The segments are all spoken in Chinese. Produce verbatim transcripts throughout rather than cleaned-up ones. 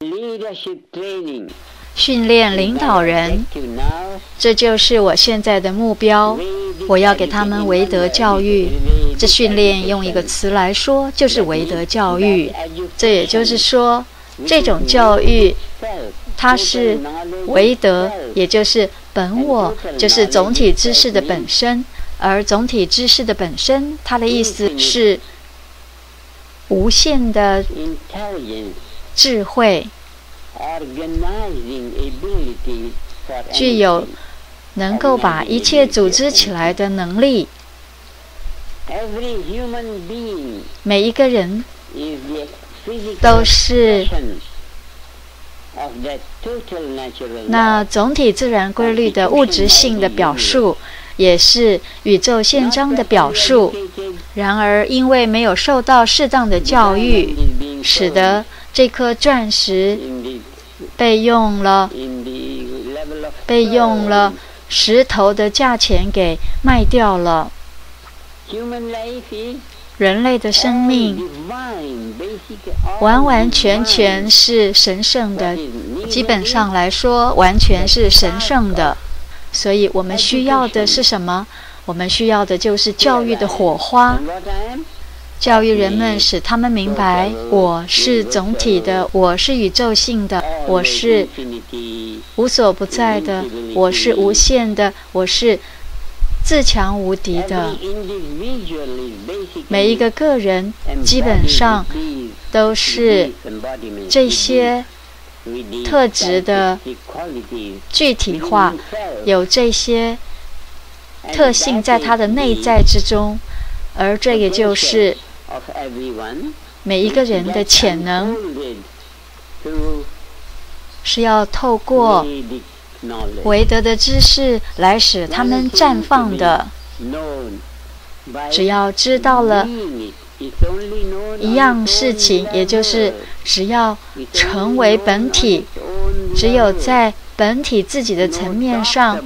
训练领导人，这就是我现在的目标。我要给他们维德教育，这训练用一个词来说，就是维德教育。这也就是说，这种教育它是维德，也就是本我，就是总体知识的本身。而总体知识的本身，它的意思是无限的智慧，具有能够把一切组织起来的能力。每一个人都是那总体自然规律的物质性的表述，也是宇宙宪章的表述。然而因为没有受到适当的教育，使得这颗钻石被用了被用了石头的价钱给卖掉了。人类的生命完完全全是神圣的，基本上来说完全是神圣的。所以我们需要的是什么？我们需要的就是教育的火花，教育人们，使他们明白我是总体的，我是宇宙性的，我是无所不在的，我是无限的，我是自强无敌的。每一个个人基本上都是这些特质的具体化，有这些特性在他的内在之中，而这也就是每一个人的潜能，是要透过维德的知识来使他们绽放的。只要知道了一样事情，也就是只要成为本体，只有在本体自己的层面上，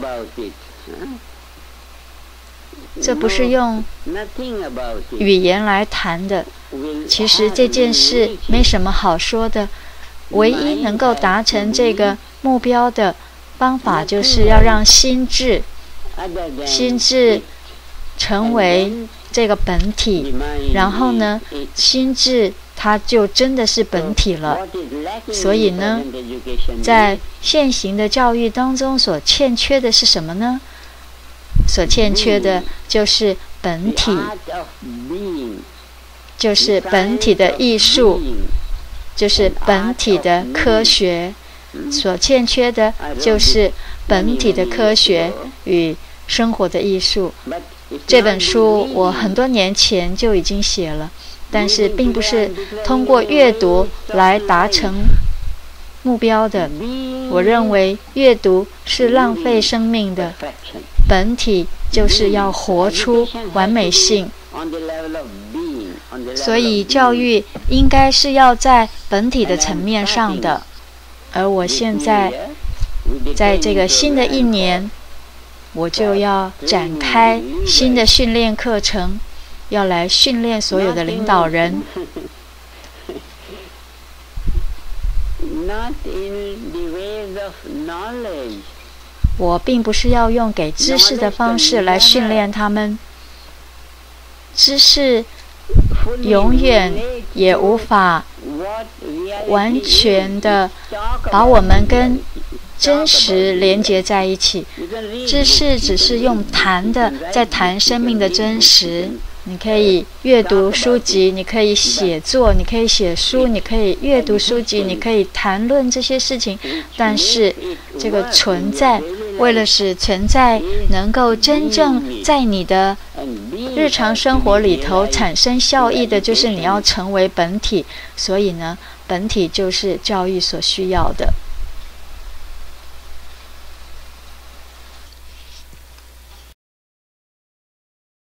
这不是用语言来谈的。其实这件事没什么好说的，唯一能够达成这个目标的方法，就是要让心智心智成为这个本体，然后呢，心智它就真的是本体了。所以呢，在现行的教育当中所欠缺的是什么呢？所欠缺的就是本体，就是本体的艺术，就是本体的科学。所欠缺的就是本体的科学与生活的艺术。这本书我很多年前就已经写了，但是并不是通过阅读来达成目标的。我认为阅读是浪费生命的，本体就是要活出完美性。所以教育应该是要在本体的层面上的。而我现在在这个新的一年，我就要展开新的训练课程，要来训练所有的领导人。我并不是要用给知识的方式来训练他们，知识永远也无法完全的把我们跟真实连接在一起。知识只是用谈的，在谈生命的真实。你可以阅读书籍，你可以写作，你可以写书，你可以阅读书籍，你可以谈论这些事情。但是这个存在，为了使存在能够真正在你的日常生活里头产生效益的，就是你要成为本体。所以呢，本体就是教育所需要的。